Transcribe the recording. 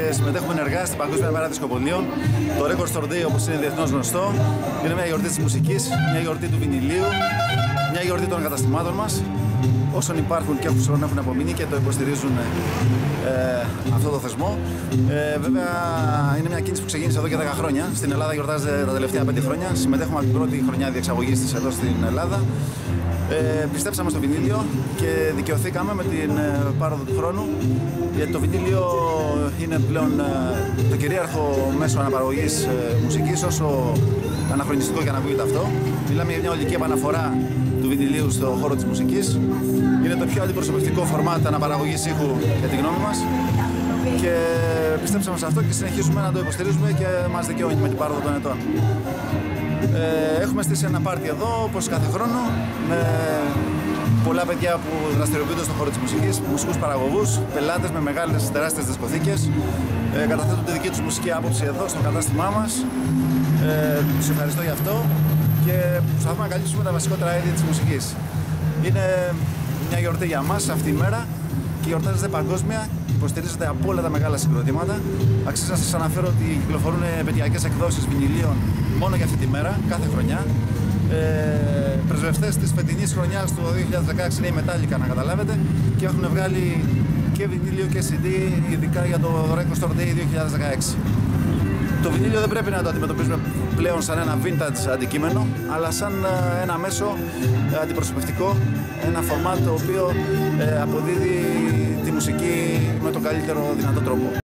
συμμετέχουμε ενεργά στην Παγκόσμια Μέρα Δισκοπολίων. Το Record Store Day, όπως είναι διεθνώς γνωστό, είναι μια γιορτή της μουσικής, μια γιορτή του βινιλίου, μια γιορτή των καταστημάτων μας, όσων υπάρχουν και όσων έχουν απομείνει και το υποστηρίζουν αυτό το θεσμό. Βέβαια, είναι μια κίνηση που ξεκίνησε εδώ και 10 χρόνια. Στην Ελλάδα γιορτάζεται τα τελευταία 5 χρόνια. Συμμετέχουμε από την πρώτη χρονιά διεξαγωγής της εδώ στην Ελλάδα. Πιστέψαμε στο βινίλιο και δικαιωθήκαμε με την πάροδο του χρόνου, γιατί το βινίλιο είναι πλέον το κυρίαρχο μέσο αναπαραγωγής μουσικής, όσο αναχρονιστικό και αν ακούγεται αυτό. Μιλάμε για μια ολική επαναφορά του βινιλίου στον χώρο της μουσικής. Είναι το πιο αντιπροσωπευτικό φορμάτ αναπαραγωγής ήχου για τη γνώμη μας και πιστέψαμε σε αυτό και συνεχίζουμε να το υποστηρίζουμε και μας δικαιώνει με την πάροδο των ετών. Έχουμε στήσει ένα πάρτι εδώ, όπως κάθε χρόνο, με πολλά παιδιά που δραστηριοποιούνται στον χώρο της μουσικής, μουσικούς παραγωγούς, πελάτες με μεγάλες τεράστιες δισκοθήκες. Καταθέτουν τη δική τους μουσική άποψη εδώ στο κατάστημά μας. Τους ευχαριστώ για αυτό και προσπαθούμε να καλύψουμε τα βασικότερα είδη της μουσικής. Είναι μια γιορτή για μας αυτή η μέρα και γιορτάζεται παγκόσμια. Υποστηρίζεται από όλα τα μεγάλα συγκροτήματα. Αξίζει να σας αναφέρω ότι κυκλοφορούν επαιτειακές εκδόσεις βινιλίων μόνο για αυτή τη μέρα, κάθε χρονιά. Πρεσβευτές της φετινής χρονιάς του 2016 είναι η Metallica, να καταλάβετε, και έχουν βγάλει και βινίλιο και CD, ειδικά για το Record Store Day 2016. Το βινίλιο δεν πρέπει να το αντιμετωπίζουμε πλέον σαν ένα vintage αντικείμενο, αλλά σαν ένα μέσο αντιπροσωπευτικό, ένα φορμάτ το οποίο αποδίδει τη μουσική με τον καλύτερο δυνατό τρόπο.